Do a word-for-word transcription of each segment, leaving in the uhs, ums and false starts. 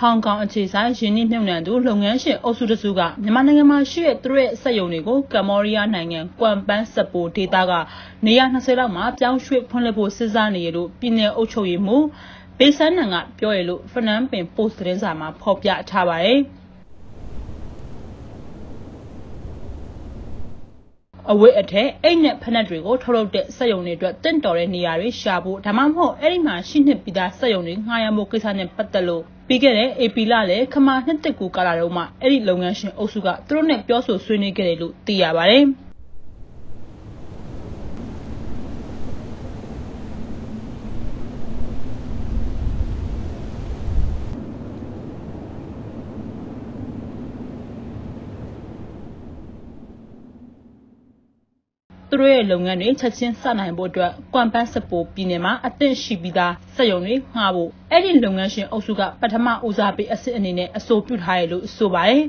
Hong Kong အခြေစိုက်ယင်းနှိမ့်မြုံနှံသူလုပ်ငန်းရှင်အုပ်စုတစုကမြန်မာနိုင်ငံမှာရှိတဲ့သူတို့ရဲ့စက်ရုံတွေကိုကမ္ဘောဒီးယားနိုင်ငံကွမ်ပန်းစပိုဒေသကနေရာ၂၀လောက်မှာပြောင်းရွှေ့ဖွင့်လှစ်ဖို့စဉ်းစားနေရလို့ပြည်နယ်အုပ်ချုပ်ရေးမှူးဘေးဆန်းနံကပြောရလို့ဖနန်းပင် post သတင်းစာမှာဖော်ပြထားပါတယ်အဝိအထက်အိတ်နဲ့ဖနက်တွေကိုထုတ်လုပ်တဲ့စက်ရုံတွေအတွက်တင့်တော်တဲ့နေရာတွေရှာဖို့ဒါမှမဟုတ်အဲ့ဒီမှာရှိနှစ်ပြီးသားစက်ရုံတွေငှားရမ်းဖို့ကိစ္စနဲ့ပတ်သက်လို့ပြီးခဲ့တဲ့ အေပီ လလည်းခမာနှစ်တက်ကူကာလာတုန်းမှာအဲ့ဒီလုပ်ငန်းရှင်အုပ်စုကသူတို့နဲ့ပြောဆိုဆွေးနွေးခဲ့တယ်လို့သိရပါတယ်သူတို့ရဲ့လုပ်ငန်းတွေချက်ချင်းစနိုင်ဖို့အတွက်ကွမ်ပန်းစပိုပြည်နယ်မှာအသင့်ရှိပြီးသားစက်ရုံတွေငှားဖို့အဲ့ဒီလုပ်ငန်းရှင်အုပ်စုကပထမဦးစားပေးအဆင့်အနေနဲ့အဆိုပြုထားရလို့ဆိုပါတယ်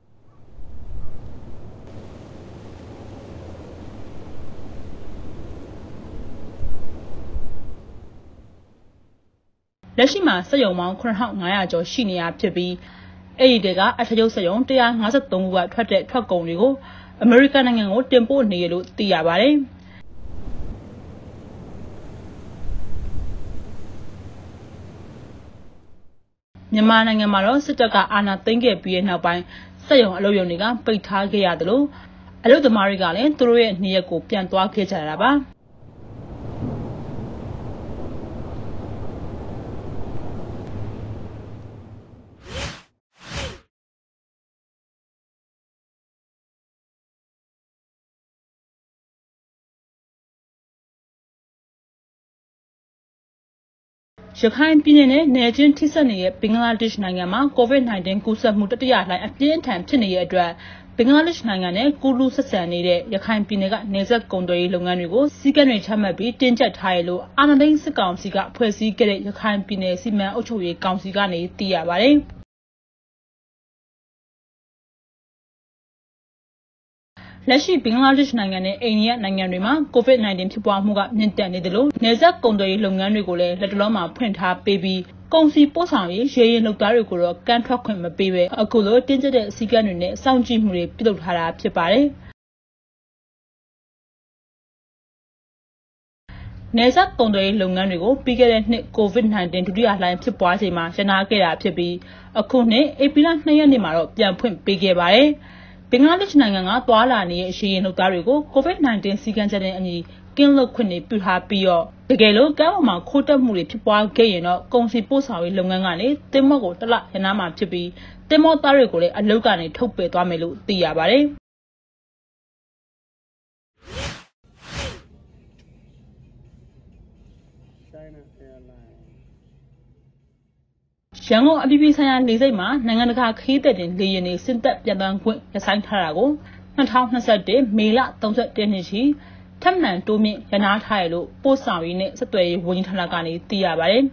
လက်ရှိမှာစက်ရုံပေါင်းခုနှစ်ထောင်ငါးရာကျော်ရှိနေရဖြစ်ပြီးအဲ့ဒီတဲကအထက်ချုပ်စက်ရုံ၁၅၃ခုကထွက်တဲ့ထွက်ကုန်တွေကိုအမေရိကန်နိုင်ငံကိုတင်ပို့နေရလို့သိရပါတယ်မြန်မာနိုင်ငံမှာတော့စစ်တပ်ကအာဏာသိမ်းခဲ့ပြီးတဲ့နောက်ပိုင်းစက်ရုံအလုပ်ရုံတွေကပိတ်ထားခဲ့ရတယ်လို့အလုပ်သမားတွေကလည်းသူတို့ရဲ့နေရက်ကိုပြန်သွားခဲ့ကြတာပါရခိုင်ပြည်နယ်နဲ့နယ်ချင်းထိစပ်နေတဲ့ဘင်္ဂလားဒေ့ရှ်နိုင်ငံမှာ ကိုဗစ် ၁၉ ကူးစက်မှုတတိယလှိုင်းအပြင်းထန်ဖြစ်နေတဲ့အတွက်ဘင်္ဂလားဒေ့ရှ်နိုင်ငံနဲ့ကူးလူဆက်ဆံနေတဲ့ရခိုင်ပြည်နယ်ကနယ်စပ်ကုန်သွယ်ရေးလုပ်ငန်းတွေကိုစီးကံတွေချမှတ်ပြီးတင်းကျပ်ထားရလို့အာဏာသိမ်းစစ်ကောင်စီကဖွဲ့စည်းခဲ့တဲ့ရခိုင်ပြည်နယ်စီမံအုပ်ချုပ်ရေးကောင်စီကနေသိရပါတယ်လက်ရှိဘင်္ဂလားဒေ့ရှ်နိုင်ငံနဲ့အိန္ဒိယနိုင်ငံတွေမှာကိုဗစ် ၁၉ ဖြစ်ပွားမှုကမြင့်တက်နေတယ်လို့နယ်စပ်ကုန်သွယ်ရေးလုပ်ငန်းတွေကိုလည်းလက်တလုံးမှာဖွင့်ထားပေးပြီးကုန်စည်ပို့ဆောင်ရေးရေရင်လုပ်သားတွေကိုတော့ကန့်ထွက်ခွင့်မပေးပဲအခုလိုတင်းကျပ်တဲ့အစည်းအကမ်းတွေနဲ့စောင့်ကြည့်မှုတွေပြုလုပ်ထားတာဖြစ်ပါတယ်နယ်စပ်ကုန်သွယ်ရေးလုပ်ငန်းတွေကိုပြီးခဲ့တဲ့နှစ်ကိုဗစ် ၁၉ ဒုတိယလှိုင်းဖြစ်ပွားချိန်မှာရန်နာခဲ့တာဖြစ်ပြီးအခုနှစ်ဧပြီလ၂ရက်နေ့မှာတော့ပြန်ဖွင့်ပေးခဲ့ပါတယ်ဘင်္ဂလားဒေ့ရှ်နိုင်ငံကသွာလာနေတဲ့ရေရင်လုပ်သားတွေကိုကိုဗစ် ၁၉ စီကံချက်နဲ့အညီကင်းလွတ်ခွင့်တွေပြုထားပြီးတော့တကယ်လို့ကမ်းပေါ်မှာခိုးတက်မှုတွေဖြစ်ပွားခဲ့ရင်တော့ကုန်စည်ပို့ဆောင်ရေးလုပ်ငန်းကနေတင်မော့ကိုတလရနာမှာဖြစ်ပြီးတင်မော့သားတွေကိုလည်းအလုပ်ကနေထုတ်ပယ်သွားမယ်လို့သိရပါတယ်ရန်ကုန်အပြည်ပြည်ဆိုင်ရာလေဆိပ်မှာနိုင်ငံတကာခရီးသည်တင်လေယာဉ်တွေဆင်းသက်ပြန်တန်းခွင့်ရပ်ဆိုင်းထားတာကို၂၀၂၁မေလ၃၁ရက်နေ့ထိထပ်မံတိုးမြင့်ရနာထားရလို့ပို့ဆောင်ရေးနဲ့ဆက်သွယ်ရေးဝန်ကြီးဌာနကနေသိရပါတယ်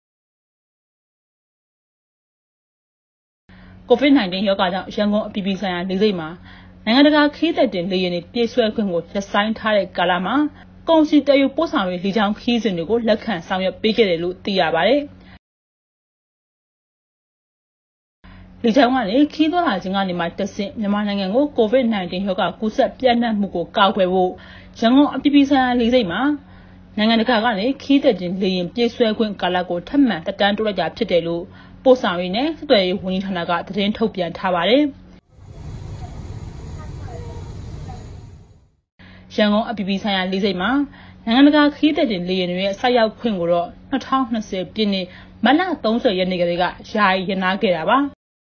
ကိုဗစ် ၁၉ ရောဂါကြောင့်ရန်ကုန်အပြည်ပြည်ဆိုင်ရာလေဆိပ်မှာနိုင်ငံတကာခရီးသည်တင်လေယာဉ်တွေပြေးဆွဲခွင့်ကိုရပ်ဆိုင်းထားတဲ့ကာလမှာကုန်စည်တည်ယူပို့ဆောင်ရေးလေကြောင်းခရီးစဉ်တွေကိုလက်ခံဆောင်ရွက်ပေးခဲ့တယ်လို့သိရပါတယ်လေကြောင်းကနေခီးသွွာလာခြင်းကနေမှတဆင့်မြန်မာနိုင်ငံကိုကိုဗစ် ၁၉ ရောဂါကူးစက်ပြန့်နှံ့မှုကိုကာကွယ်ဖို့ရန်ကုန်အပြည်ပြည်ဆိုင်ရာလေဆိပ်မှာနိုင်ငံတကာကနေခီးသည်တင်လေယာဉ်ပြေးဆွဲခွင့်ကာလကိုထပ်မံတက်တန်းတိုးလိုက်တာဖြစ်တယ်လို့ပို့ဆောင်ရေးနဲ့ဆက်သွယ်ရေးဝန်ကြီးဌာနကသတင်းထုတ်ပြန်ထားပါတယ်ရန်ကုန်အပြည်ပြည်ဆိုင်ရာလေဆိပ်မှာနိုင်ငံတကာခီးသည်တင်လေယာဉ်တွေရဲ့ဆိုက်ရောက်ခွင့်ကိုတော့၂၀၂၀ပြည့်နှစ်မတ်လ၃၀ရက်နေ့ကလေးကယာယီရနာခဲ့တာပါ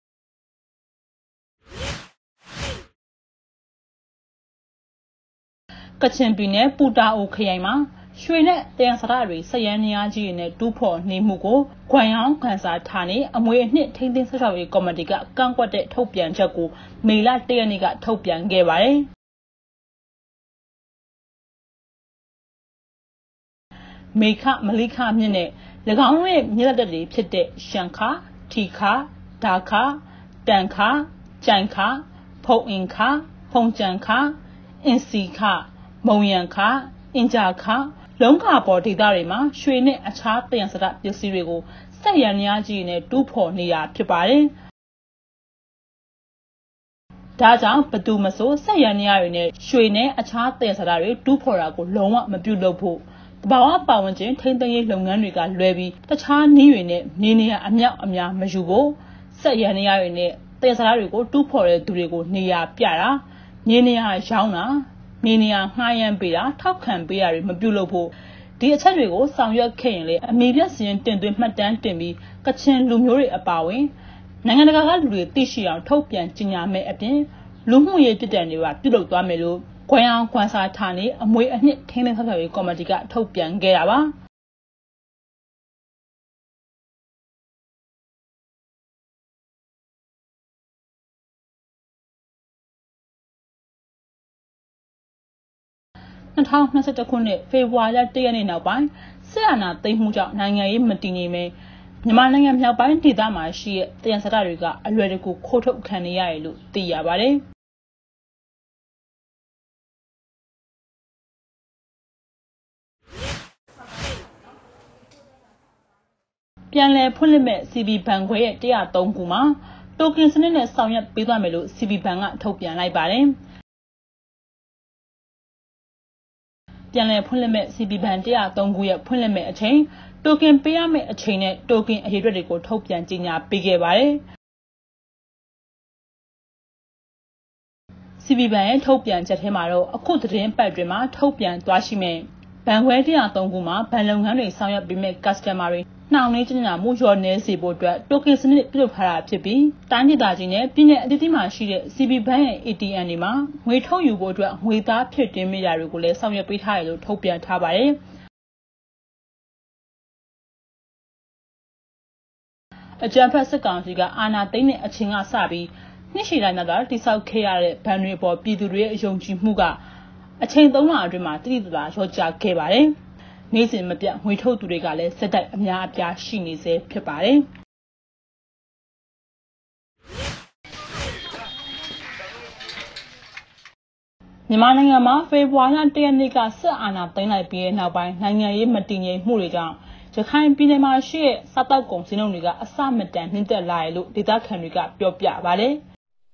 ကချင်ပြည်နယ်ပူတာအိုခရိုင်မှာရွှေနဲ့တယံဇာတတွေစက်ရန်နေအားကြီးတွေနဲ့တူးဖော်နေမှုကိုဂွမ်ရောင်းခန်းစားထားနေအမွေအနှစ်ထိန်းသိမ်းဆက်ဆောင်ရေးကော်မတီကကန့်ကွက်တဲ့ထုတ်ပြန်ချက်ကိုမေလ၁ရက်နေ့ကထုတ်ပြန်ခဲ့ပါတယ်မေခမလိခမြင့်နဲ့၎င်းတို့ရဲ့မြစ်လက်တွေဖြစ်တဲ့ရှန်ခါထီခါဒါခါတန်ခါကြိုင်ခါဖုံအင်ခါဖုံကြံခါအင်စီခမုံရံခအင်ဂျာခလုံးခါပေါ်ဒေသတွေမှာရွှေနဲ့အခြားတယံဇာတပစ္စည်းတွေကိုဆက်ရန်ရကြီးနဲ့တူးဖော်နေရဖြစ်ပါတယ်ဒါကြောင့်ဘသူမဆိုဆက်ရန်ရတွေနဲ့ရွှေနဲ့အခြားသယ်စားတာတွေတူးဖော်တာကိုလုံးဝမပြုလုပ်ဖို့တဘာဝပတ်ဝန်းကျင်ထိန်းသိမ်းရေးလုပ်ငန်းတွေကလွဲပြီးတခြားနည်းတွေနဲ့နေနေရအမြောက်အများမယူဖို့ဆက်ရန်ရတွေနဲ့သယ်စားတွေကိုတူးဖော်တဲ့သူတွေကိုနေရပြတာနေနေရရောင်းတာနေနေရငှားရမ်းပေးတာထောက်ခံပေးတာတွေမပြုလုပ်ဖို့ဒီအချက်တွေကိုဆောင်ရွက်ခဲ့ရင်လေအမီပြစီရင်တင်သွင်းမှတ်တမ်းတင်ပြီးကချင်လူမျိုးတွေအပါအဝင်နိုင်ငံတကာကလူတွေသိရှိအောင်ထုတ်ပြန်ကြေညာမယ်အပြင်လူမှုရေးပြည်တယ်တွေပါပြုလုပ်သွားမယ်လို့ခွဲအောင်ခွန်စာဌာနေအမွေအနှစ်ထင်းထင်းဆောက်ဆောက်ရေးကော်မတီကထုတ်ပြန်ခဲ့တာပါ၂၀၂၁ခုနှစ်ဖေဖော်ဝါရီလ၁ရက်နေ့နောက်ပိုင်းစစ်အာဏာသိမ်းမှုကြောင့်နိုင်ငံရေးမတည်ငြိမ်ပဲမြန်မာနိုင်ငံမြောက်ပိုင်းဒေသမှာရှိတဲ့တယံဇာတတွေကအလွယ်တကူခိုးထုတ်ခံနေရတယ်လို့သိရပါတယ်။ပြန်လည်ဖွင့်လှစ်မဲ့ စီ ဘီ ဘဏ်ခွဲရဲ့၁၀၃ခုမှာတိုကင်စနစ်နဲ့ဆောင်ရွက်ပေးသွားမယ်လို့ စီ ဘီ ဘဏ်ကထုတ်ပြန်လိုက်ပါတယ်။ပြန်လည်ဖွင့်လှစ်မဲ့ စီ ဘီ ဘဏ်၁၀၃ခုရဲ့ဖွင့်လှစ်မဲ့အချိန်တိုကင်ပေးရမယ့်အချိန်နဲ့တိုကင်အရေးအတွက်တွေကိုထုတ်ပြန်ကြေညာပေးခဲ့ပါတယ်။ စီ ဘီ ဘဏ်ရဲ့ထုတ်ပြန်ချက်ထဲမှာတော့အခုသတင်းပတ်တွင်မှာထုတ်ပြန်သွားရှိမဲ့ဘဏ်ခွဲ၁၀၃ခုမှာဘဏ်လုပ်ငန်းတွေဆောင်ရွက်ပေးမဲ့ customer တွေနှောင့်နှေးကြညာမှုလျော့နည်းစေဖို့အတွက်တိုကင်စနစ်ပြုလုပ်ထားတာဖြစ်ပြီးတိုင်းဒေသကြီးနဲ့ပြည်내အသီးသီးမှာရှိတဲ့ စီ ဘီ ဘဏ်ရဲ့ အေ တီ အမ် တွေမှာငွေထုတ်ယူဖို့အတွက်ငွေသားဖြစ်တင်မိတာတွေကိုလည်းဆောင်ရွက်ပေးထားတယ်လို့ထုတ်ပြန်ထားပါတယ်အကြံဖက်စစ်ကောင်စီကအာဏာသိမ်းတဲ့အချိန်ကစပြီးနှစ်ရှည်တိုင်းသာတိစောက်ခဲ့ရတဲ့ဘဏ်တွေပေါ်ပြည်သူတွေရဲ့အယုံကြည်မှုကအချိန်သုံးလအတွင်းမှာတိတိကျကျရောကျခဲ့ပါတယ်။နေ့စဉ်မပြတ်ငွေထုတ်သူတွေကလည်းစက်တိုက်အများအပြားရှိနေစေဖြစ်ပါတယ်။မြန်မာနိုင်ငံမှာဖေဖော်ဝါရီလ၁ရက်နေ့ကစစ်အာဏာသိမ်းလိုက်ပြီးတဲ့နောက်ပိုင်းနိုင်ငံရေးမတည်ငြိမ်မှုတွေကြောင့်ရခိုင်ပြည်နယ်မှာရှိတဲ့စားတောက်ကုန်စည်နှုန်းတွေကအဆမတန်မြင့်တက်လာတယ်လို့ဒေသခံတွေကပြောပြပါတယ်။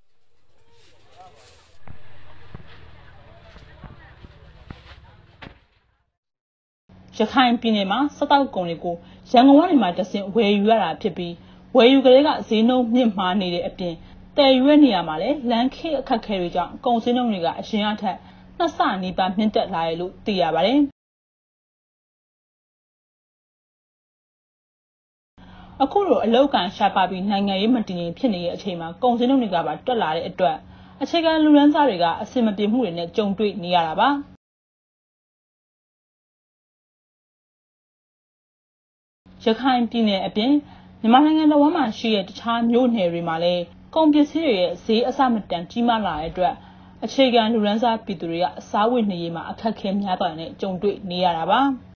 ရခိုင်ပြည်နယ်မှာစားတောက်ကုန်တွေကိုရန်ကုန်ကနေမှတဆင့်ဝယ်ယူရတာဖြစ်ပြီးဝယ်ယူကလေးကဈေးနှုန်းမြင့်မားနေတဲ့အပြင်တည်ယူရနေရမှာလည်းလမ်းခေတ်အခက်အခဲတွေကြောင့်ကုန်စည်နှုန်းတွေကအရင်အထက်နှစ်ဆနီးပါးမြင့်တက်လာတယ်လို့သိရပါတယ်။အခုလိုအလောက်ကန်ရှာပါပြီးနိုင်ငံရေးမတည်ငြိမ်ဖြစ်နေတဲ့အချိန်မှာကုန်စည်နှုန်းတွေကပါတက်လာတဲ့အတွက်အခြေခံလူရန်စားတွေကအဆင်မပြေမှုတွေနဲ့ကြုံတွေ့နေရတာပါရခိုင်ပြည်နယ်အပြင်မြန်မာနိုင်ငံတော်ဝန်မှရှိတဲ့တခြားမြို့နယ်တွေမှာလည်းကုန်ပစ္စည်းတွေရဲ့ဈေးအဆမတန်ကြီးမားလာတဲ့အတွက်အခြေခံလူရန်စားပြည်သူတွေကအစားဝတ်နေရေးမှာအခက်အခဲများသွားတဲ့ကြုံတွေ့နေရတာပါ